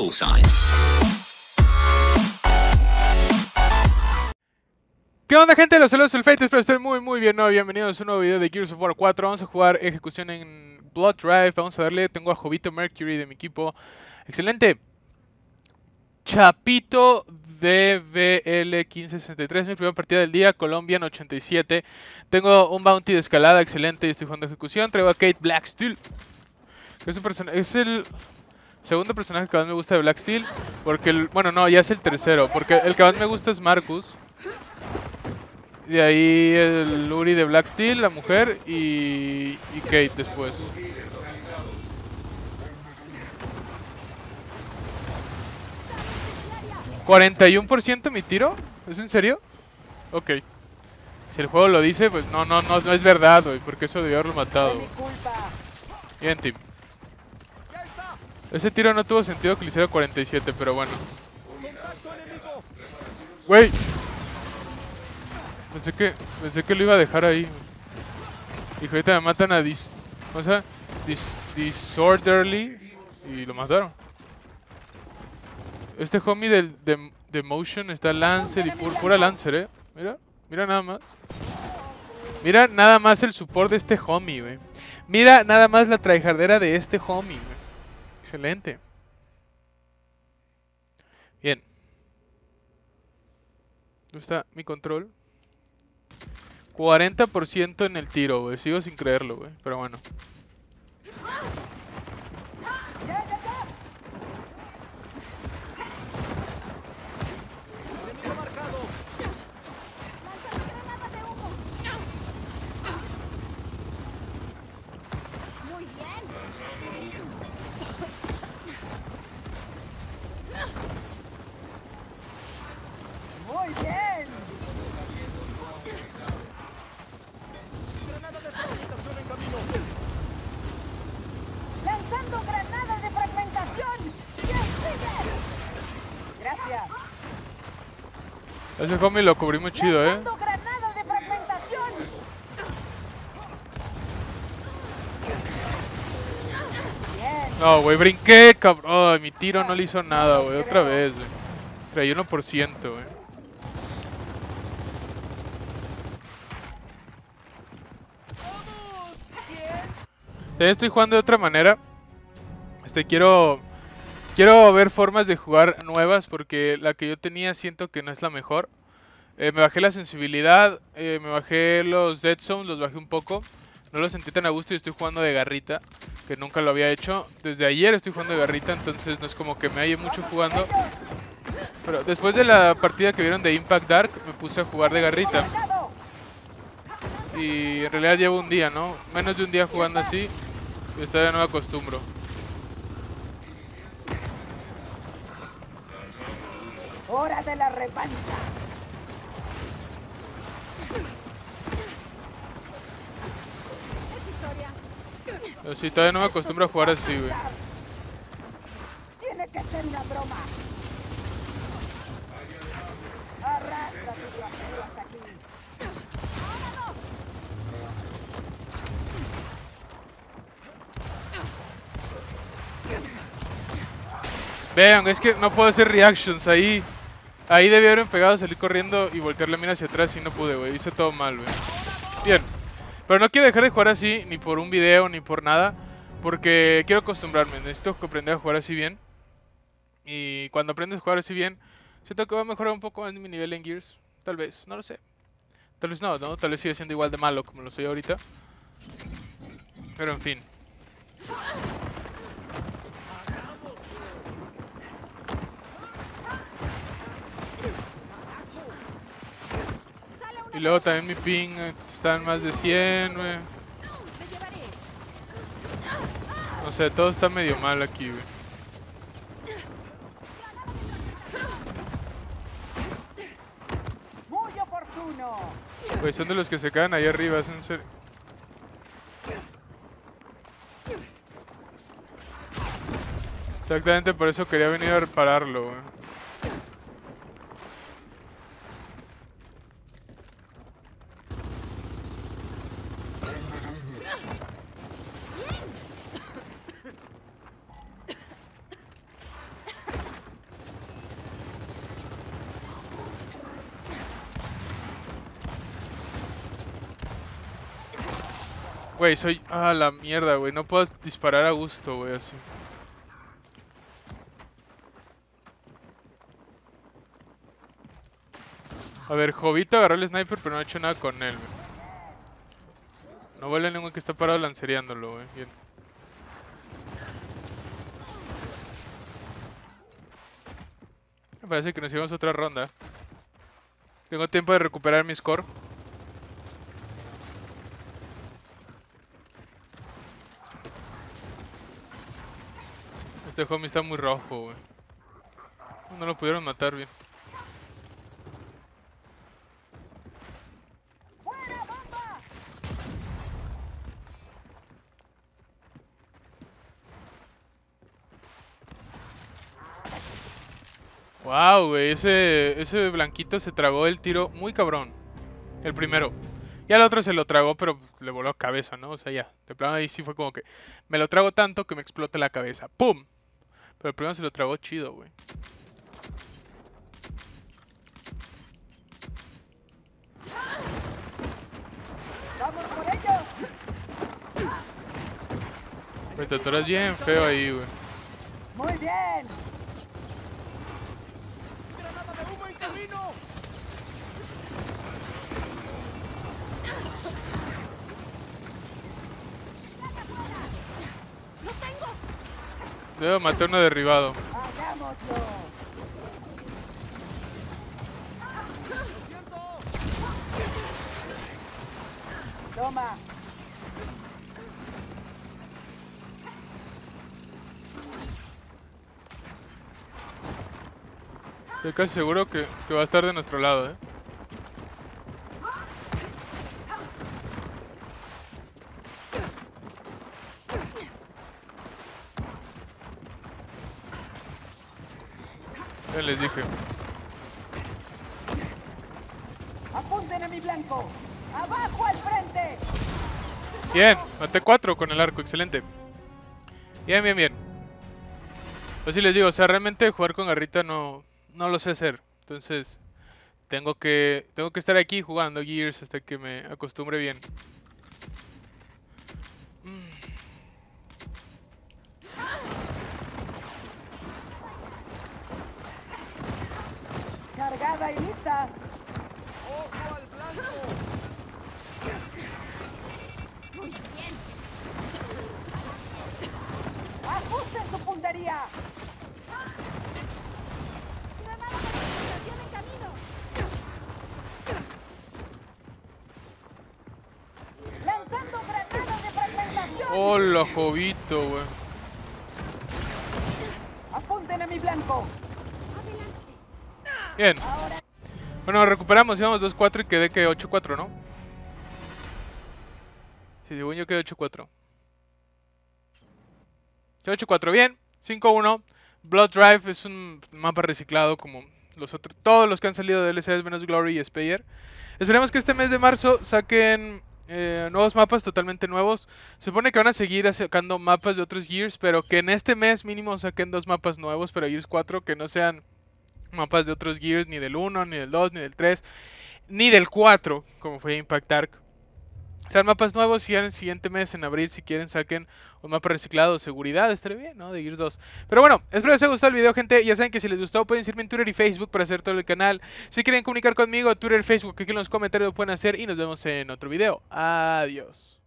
bullseye. ¿Qué onda, gente? Los saludos Sulfate, espero estén muy bien, ¿no? Bienvenidos a un nuevo video de Gears of War 4. Vamos a jugar ejecución en Blood Drive. Vamos a darle, tengo a Jovito Mercury de mi equipo. Excelente. Chapito DBL 1563, mi primera partida del día, Colombian 87. Tengo un bounty de escalada, excelente, y estoy jugando ejecución. Traigo a Kate Blacksteel, que es el segundo personaje que más me gusta de Blacksteel. Porque bueno, no, ya es el tercero, porque el que más me gusta es Marcus. De ahí el Uri de Blacksteel, la mujer, y Kate después. ¿41% mi tiro? ¿Es en serio? Ok. Si el juego lo dice, pues no es verdad, güey, porque eso debió haberlo matado. Bien, team. Ese tiro no tuvo sentido que le hiciera 47, pero bueno. Güey. Pensé que lo iba a dejar ahí. Y ahorita me matan a Disorderly y lo mataron. Este homie de Motion está Lancer y pura Lancer, Mira nada más. Mira nada más el support de este homie, güey. Mira nada más la tryhardera de este homie, güey. Excelente. Bien. ¿Dónde está mi control? 40% en el tiro, güey. Sigo sin creerlo, güey. Pero bueno. ¡Lanzando granadas de fragmentación! ¡Gracias! Ese homie lo cubrí muy chido, ¡Lanzando granadas de fragmentación! Bien. No, güey, brinqué, cabrón. Oh, mi tiro no le hizo nada, güey. Otra vez, güey. 31%, güey. Estoy jugando de otra manera. Quiero ver formas de jugar nuevas, porque la que yo tenía siento que no es la mejor. Me bajé la sensibilidad, me bajé los dead zones, los bajé un poco. No los sentí tan a gusto y estoy jugando de garrita, que nunca lo había hecho. Desde ayer estoy jugando de garrita, entonces no es como que me halle mucho jugando. Pero después de la partida que vieron de Impact Dark, me puse a jugar de garrita. Y en realidad llevo un día, ¿no? Menos de un día jugando así. Y todavía no me acostumbro. ¡Hora de la revancha! Pero sí, todavía no me acostumbro a jugar así, güey. Tiene que ser una broma. Arrastra tu trasero hasta aquí. Vean, es que no puedo hacer reactions ahí. Ahí debí haber pegado, salir corriendo y voltear la mina hacia atrás y no pude, güey. Hice todo mal, güey. Bien. Pero no quiero dejar de jugar así, ni por un video, ni por nada. Porque quiero acostumbrarme. Necesito aprender a jugar así bien. Y cuando aprendes a jugar así bien, siento que va a mejorar un poco más mi nivel en Gears. Tal vez, no lo sé. Tal vez no, ¿no? Tal vez siga siendo igual de malo como lo soy ahorita. Pero en fin. Y luego también mi ping está en más de 100, güey. No sé, todo está medio mal aquí, güey. Muy oportuno. Güey, son de los que se quedan ahí arriba, es en serio. Exactamente por eso quería venir a repararlo, güey. Güey, soy... Ah, la mierda, güey. No puedo disparar a gusto, güey, así. A ver, Jovito agarró el sniper, pero no ha hecho nada con él, güey. No vale ningún que está parado lancereándolo, güey. Bien. Me parece que nos llevamos otra ronda. Tengo tiempo de recuperar mi score. Este homie está muy rojo, güey. No lo pudieron matar bien. Wow, güey, ese blanquito se tragó el tiro muy cabrón. El primero. Y al otro se lo tragó, pero le voló la cabeza, ¿no? O sea, ya. De plano ahí sí fue como que me lo trago tanto que me explota la cabeza. ¡Pum! Pero el primero se lo tragó chido, güey. ¡Vamos por ellos! Güey, te atoras bien feo ahí, güey. ¡Muy bien! ¡Granada de humo en camino! ¡Lo tengo! Debo matar uno derribado. ¡Hagámoslo! ¡Lo siento! Toma. Estoy casi seguro que va a estar de nuestro lado, ¿eh? Ya les dije. ¡Apunten a mi blanco! ¡Abajo al frente! Bien, maté 4 con el arco, excelente. Bien, bien, bien. Pues sí les digo, o sea, realmente jugar con garrita no lo sé hacer. Entonces, tengo que estar aquí jugando Gears hasta que me acostumbre bien. ¡Cargada y lista! ¡Ojo al blanco! Muy bien. ¡Ajusten su puntería! ¡Granada de penetración en camino! ¡Lanzando granadas de fragmentación! Hola, Jovito, güey. ¡Apunten a mi blanco! Adelante. Bien. Ahora Bueno, recuperamos, íbamos 2-4 y quedé que 8-4, ¿no? Sí, según yo quedé 8-4. 8-4, bien. 5-1. Blood Drive es un mapa reciclado como los otros, todos los que han salido de DLCs menos Glory y Speyer. Esperemos que este mes de marzo saquen nuevos mapas totalmente nuevos. Se supone que van a seguir sacando mapas de otros Gears, pero que en este mes mínimo saquen 2 mapas nuevos para Gears 4 que no sean mapas de otros Gears, ni del 1, ni del 2, ni del 3, ni del 4, como fue Impact Dark. Sean mapas nuevos y en el siguiente mes, en abril, si quieren, saquen un mapa reciclado. Seguridad, estaría bien, ¿no? De Gears 2. Pero bueno, espero les haya gustado el video, gente. Ya saben que si les gustó, pueden seguirme en Twitter y Facebook para hacer todo el canal. Si quieren comunicar conmigo, Twitter y Facebook, aquí en los comentarios lo pueden hacer. Y nos vemos en otro video. Adiós.